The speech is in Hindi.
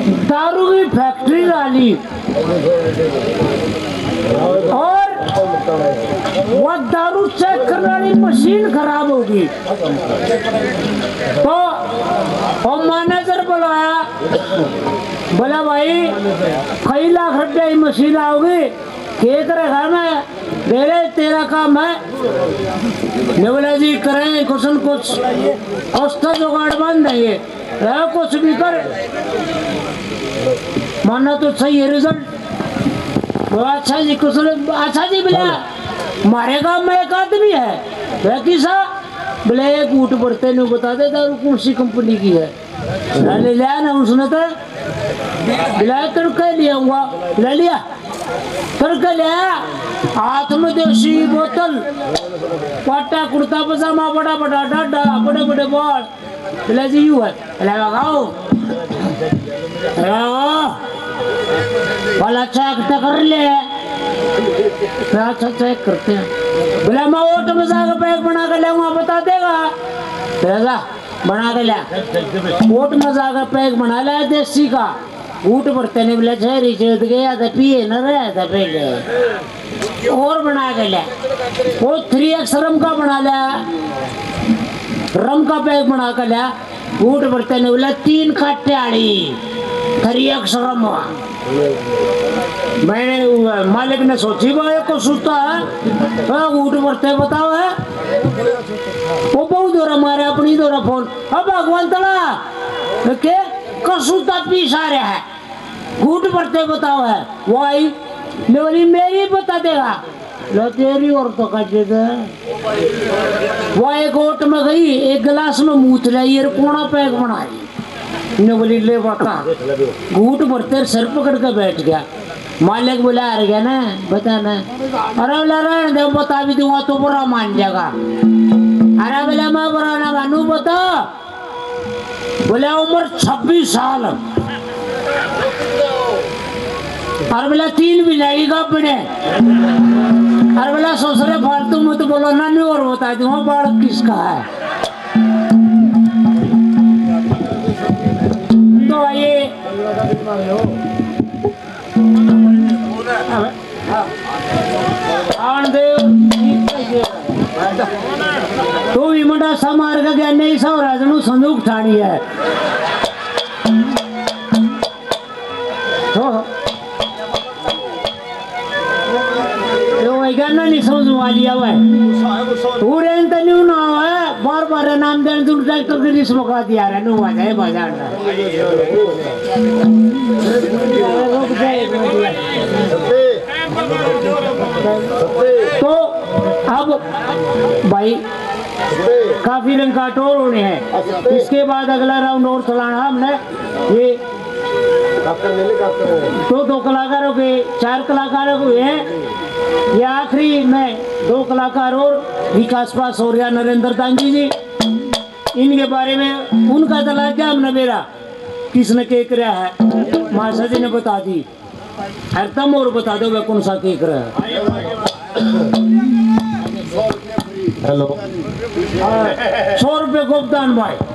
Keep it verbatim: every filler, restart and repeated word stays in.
दारू की फैक्ट्री डाली और वो दारू चेक करने वाली मशीन खराब होगी तो और मैनेजर बुलाया, बोला भाई कई लाख रुपया की मशीन आओगी, क्या करेगा? मैं मेरे तेरा काम है। मैं बोला जी करें कुछ न कुछ औसत जुगाड़ बन देंगे, कुछ भी कर मानना तो सही है रिजल्ट। बोला अच्छा जी कुछ अच्छा जी। बोला हमारे गाँव में एक आदमी है, वह किसा बोले एक ऊँट बढ़ते नहीं बता दे दारू कौन सी कंपनी की है। ले लिया ना उसने तो बिलाया तड़का लिया हुआ ले लिया तड़का लिया, हाथ में देसी बोतल, पाटा कुर्ता पजामा, बड़ा बड़ा डाडा, बड़े बड़े बाल। बोला जी यू है, लगाओ वाला चेक कर ले। अच्छा चेक करते हैं। बोला मैं ओट मजा का पैक बना कर लाऊंगा, बता देगा? देगा बना के ला। ओट मजा का पैक बना लिया देसी का, ऊट बढ़ते नहीं बोले शहरी चेत गया था पिए न रहा था पहले और बना के लिया। वो थ्री एक्स रम का बना लिया, रम का पैक बना कर लिया। ऊट बढ़ते नहीं बोले तीन कट्याड़ी थ्री एक्स रम। मैंने मालिक ने सोची भाई को सुस्ता है ऊट बढ़ते बताओ है वो बहुत दौरा मारे अपनी दौरा फोन। अब भगवान तला के कसूता पीस आ रहा है, घूट बढ़ते बताओ है वो आई बोली मेरी बता देगा। लो तेरी और तो कटे वो एक ओट में गई, एक गिलास में मूत लाई और कोना पैक बनाई। ने बोली ले बता, घूट बढ़ते सिर पकड़ के बैठ गया। मालिक बोला आ गया ना बता ना, अरे बोला रहने दे बता भी दूंगा तो बुरा मान जाएगा। अरे बोला मैं बुरा ना मानू बता। बोले उम्र छब्बीस साल, अरे बोला तीन भी लगेगा अपने। अरे बोला ससुरे फालतू में तो बोलो ना नहीं और बता दूंगा बालक किसका है। तो ये तो भी मुंडा सा मार का गया नहीं सा राजनू संदूक ठानी है तो गाना नहीं समझ वाली है पूरे इंतन्यू ना है बार बार नाम देने तुम ट्रैक्टर के लिए मौका दिया रहा नु आ जाए बाजार ना तो अब भाई काफी रंग का टोल होने हैं। इसके बाद अगला राउंड और चलाना हमने ये दो दो कलाकारों के चार कलाकारों को है ये आखिरी में दो कलाकार और विकास पास और या नरेंद्र तांजी जी, इनके बारे में उनका तलाजा हमने मेरा किसने केक रहा है माशा जी ने बता दी। हरदम और बता दो वह कौन सा केक रहा है। हेलो सौ रुपये गोपदान भाई।